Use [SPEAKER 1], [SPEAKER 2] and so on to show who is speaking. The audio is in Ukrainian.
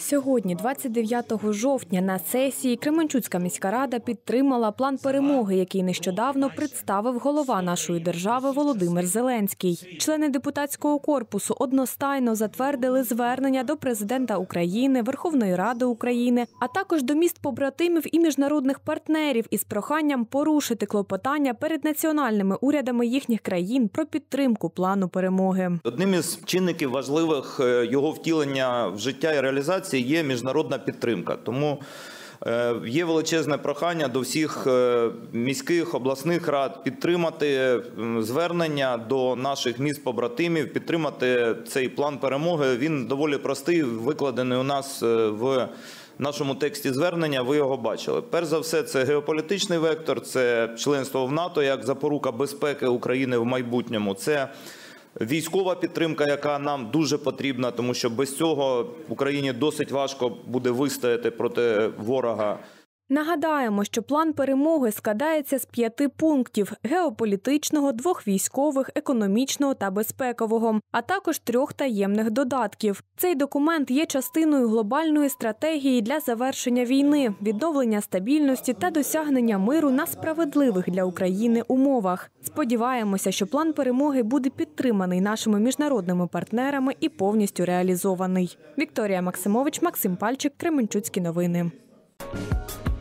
[SPEAKER 1] Сьогодні, 29 жовтня, на сесії Кременчуцька міська рада підтримала план перемоги, який нещодавно представив голова нашої держави Володимир Зеленський. Члени депутатського корпусу одностайно затвердили звернення до президента України, Верховної Ради України, а також до міст-побратимів і міжнародних партнерів із проханням порушити клопотання перед національними урядами їхніх країн про підтримку плану перемоги.
[SPEAKER 2] Одним із чинників важливих його втілення в життя і реалізації є міжнародна підтримка. Тому є величезне прохання до всіх міських, обласних рад підтримати звернення до наших міст-побратимів, підтримати цей план перемоги. Він доволі простий, викладений у нас в нашому тексті звернення, ви його бачили. Перш за все, це геополітичний вектор, це членство в НАТО як запорука безпеки України в майбутньому, це військова підтримка, яка нам дуже потрібна, тому що без цього Україні досить важко буде вистояти проти ворога.
[SPEAKER 1] Нагадаємо, що план перемоги складається з 5 пунктів – геополітичного, 2 військових, економічного та безпекового, а також 3 таємних додатків. Цей документ є частиною глобальної стратегії для завершення війни, відновлення стабільності та досягнення миру на справедливих для України умовах. Сподіваємося, що план перемоги буде підтриманий нашими міжнародними партнерами і повністю реалізований. Вікторія Максимович, Максим Пальчик, Кременчуцькі новини.